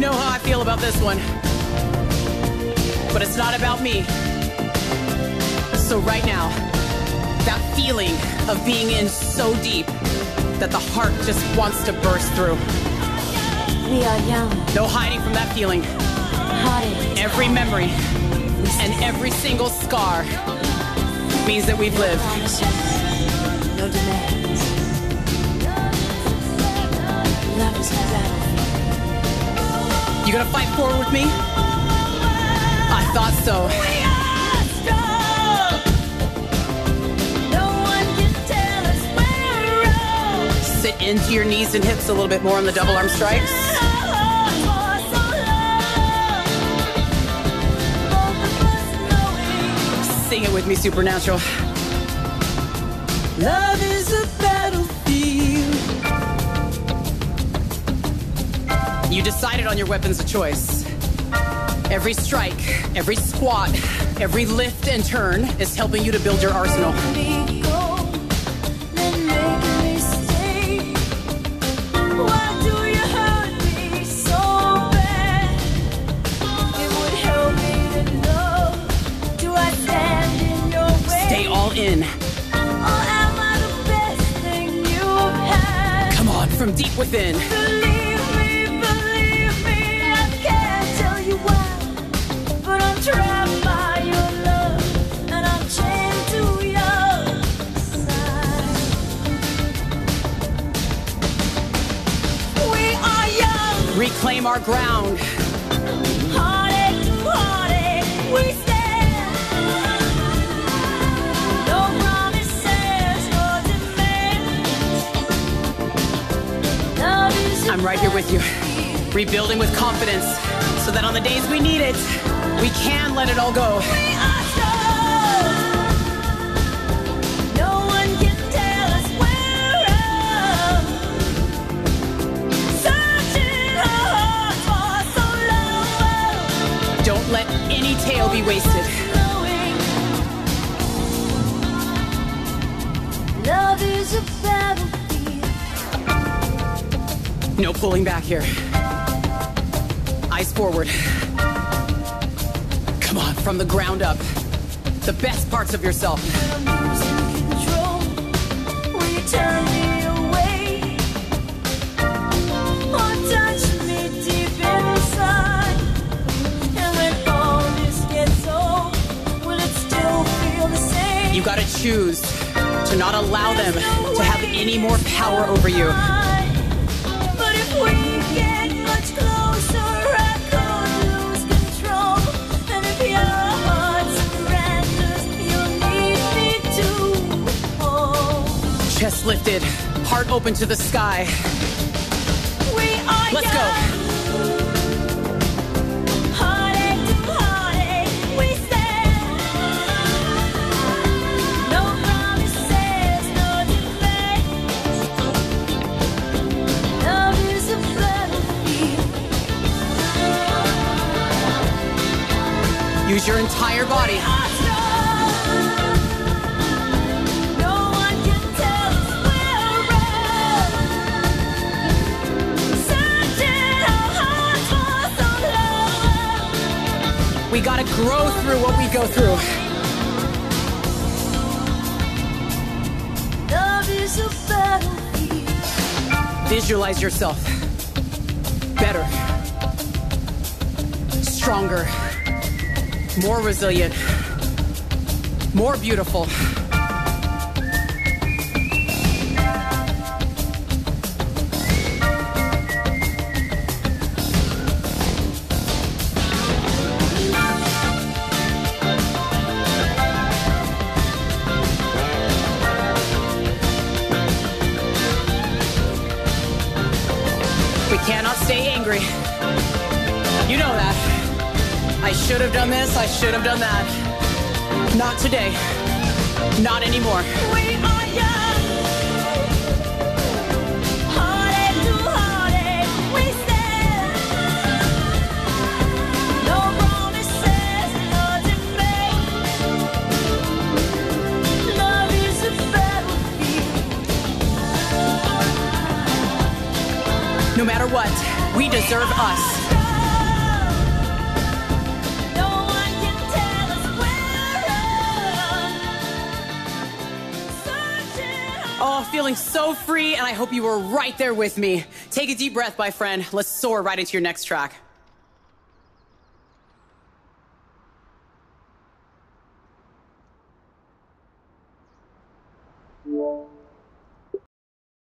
know how I feel about this one. But it's not about me. So right now, that feeling of being in so deep that the heart just wants to burst through. We are young. No hiding from that feeling. Heartache. Every memory and every single scar means that we've lived. No demands. Love is a battlefield. You gonna fight forward with me? I thought so. Sit into your knees and hips a little bit more on the double arm strikes. Sing it with me, Supernatural. Love is a battlefield. You decided on your weapons of choice. Every strike, every squat, every lift and turn is helping you to build your arsenal. Stay all in. Come on, from deep within. Believe me, I can't tell you why, but I'm trapped by your love, and I'm chained to your side. We are young. Reclaim our ground. Heartache to heartache, we stand. No promises, no demands. Love is a I'm right here with you. Rebuilding with confidence so that on the days we need it, we can let it all go. We are strong. No one can tell us we're wrong. Searching our hearts for so long. Don't let any tale be wasted. Knowing love is a battlefield. No pulling back here. Eyes forward. Come on, from the ground up. The best parts of yourself. I'm losing control. Will you turn me away? Or touch me deep inside? And when all this gets old, will it still feel the same? You gotta choose to not allow them to have any more power over you. But if we get much closer, I could lose control. And if your heart surrenders, you'll need me to hold. Chest lifted, heart open to the sky. We are Let's go. young. Heartache to heartache, we stand. No promises, no demands. Love is a battlefield. Use your entire body. We are strong. No one can tell us we're wrong. Searching our hearts for so long. We gotta grow through what we go through. Love is a battlefield. Visualize yourself better, stronger, more resilient, more beautiful. We cannot stay angry. You know that. I should have done this, I should have done that. Not today. Not anymore. We are young. Heartache to heartache, we stand. No promises, no demands. Love is a battlefield. No matter what, we deserve us. feeling so free, and I hope you were right there with me. Take a deep breath, my friend. Let's soar right into your next track.